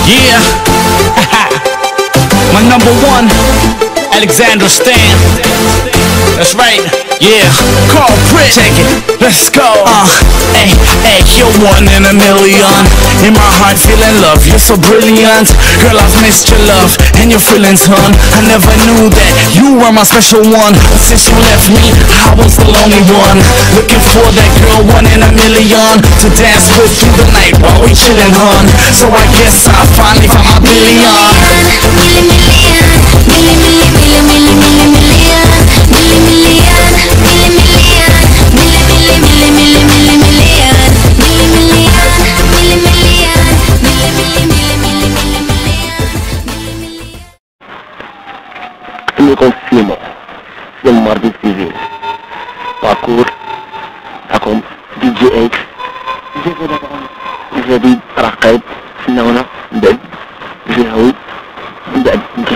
Yeah. My number one, Alexander Stan. That's right. Yeah. Carl Pritt. Take it. Let's go. Hey, hey, you're one in a million. In my heart, feeling love. You're so brilliant. Girl, I've missed your love and your feelings, hon. I never knew that you were my special one. But since you left me, I was the lonely one. Looking for that girl, one in a million, to dance with through the night while we chillin', hon. So I guess I finally found my billion. Com Simô, de Marvél Civiil, parcours, comme DJ H, j'ai dit Rakib, Sinauna, Bed, j'ai eu,